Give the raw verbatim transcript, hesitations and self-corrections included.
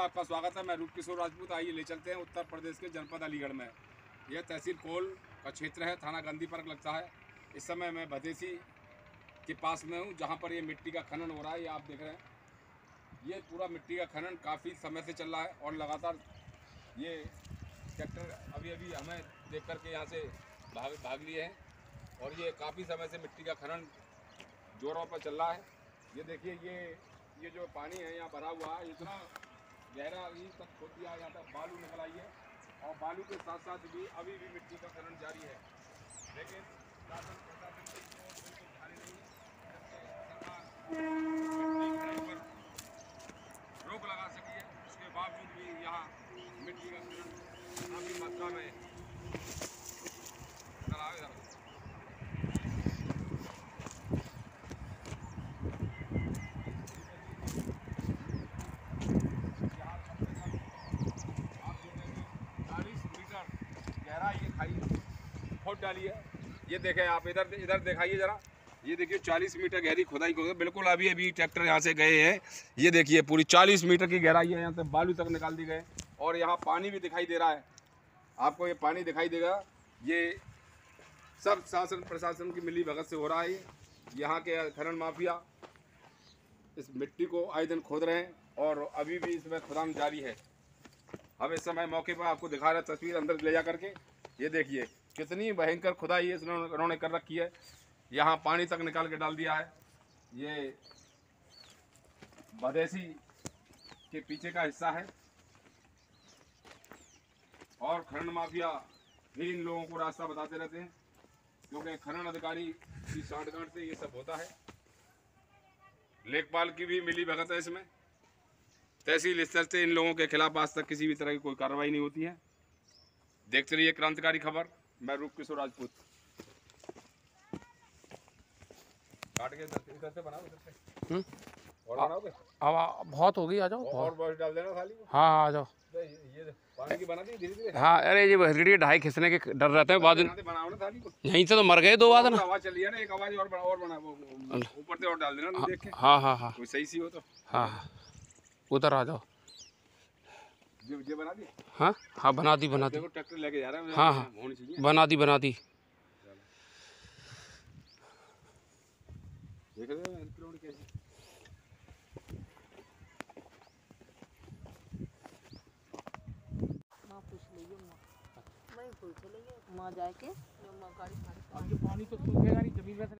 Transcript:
आपका स्वागत है। मैं रूप किशोर राजपूत। आइए ले चलते हैं उत्तर प्रदेश के जनपद अलीगढ़ में। यह तहसील कोल का क्षेत्र है, थाना गांधी पार्क लगता है। इस समय मैं भदेसी के पास में हूँ, जहाँ पर ये मिट्टी का खनन हो रहा है। ये आप देख रहे हैं, ये पूरा मिट्टी का खनन काफ़ी समय से चल रहा है और लगातार ये ट्रैक्टर अभी अभी हमें देख कर के यहाँ से भाग भाग लिए हैं और ये काफ़ी समय से मिट्टी का खनन जोरों पर चल रहा है। ये देखिए, ये ये जो पानी है यहाँ भरा हुआ है, इतना गहरा ही तक खोद दिया जाता है, बालू निकल आई है और बालू के साथ साथ भी अभी भी मिट्टी का खनन जारी है। लेकिन शासन प्रशासन की इसमें बिल्कुल खाली नहीं है, जबकि सरकार मिट्टी पर रोक लगा सकी है, उसके बावजूद भी यहाँ मिट्टी का खनन काफ़ी मात्रा में चला है। गहरा ये खाई खोद डाली है। ये देखें आप, इधर इधर दिखाइए जरा। ये देखिए चालीस मीटर गहरी खुदाई को बिल्कुल अभी अभी ट्रैक्टर यहाँ से गए हैं। ये देखिए पूरी चालीस मीटर की गहराई है, यहाँ से बालू तक निकाल दी गए और यहाँ पानी भी दिखाई दे रहा है। आपको ये पानी दिखाई देगा। ये सब शासन प्रशासन की मिली भगत से हो रहा है। यहाँ के खनन माफिया इस मिट्टी को आए दिन खोद रहे हैं और अभी भी इसमें खुदान जारी है। हम इस समय मौके पर आपको दिखा रहे हैं, तस्वीर अंदर ले जा करके। ये देखिए कितनी भयंकर खुदाई है इन्होंने कर रखी है। यहाँ पानी तक निकाल के डाल दिया है। ये भदेसी के पीछे का हिस्सा है और खनन माफिया भी इन लोगों को रास्ता बताते रहते हैं, क्योंकि खनन अधिकारी की सांठगांठ से ये सब होता है। लेखपाल की भी मिली भगत है इसमें। तहसील स्तर से इन लोगों के खिलाफ आज तक किसी भी तरह की कोई कार्रवाई नहीं होती है। देखते रहिए क्रांतिकारी खबर। मैं रूप किशोर राजपूत। काट के इधर से बनाओ, इधर से। हम्म और बनाओगे? अब बहुत होगी, आ जाओ। और बस डाल देना थाली को। हाँ हाँ, आ जाओ। ये पानी की बना दी धीरे धीरे। हाँ, अरे ये भसड़ी ढाई खिसने के डर रहते हैं बाद में। बनाओ ना थाली को। यहीं से तो मर गए दो बाद ना। आवाज चली है ना, एक आवाज और बना और बना वो ऊपर से और डाल देना, देख के। हाँ हाँ हाँ, कोई सही सी हो तो। हाँ हाँ, उधर आ जाओ। ये ये बना दी। हाँ हाँ, बना दी बना दी। देखो ट्रैक्टर लेके जा रहा है। हाँ हाँ, होनी चाहिए। बना दी बना दी। देख रहे हो इंस्ट्रूमेंट कैसे। माँ पूछ लीजिए, माँ मैं पूछ लीजिए, माँ जाके माँ गाड़ी अब ये पानी तो सूखेगा नहीं, जमीन में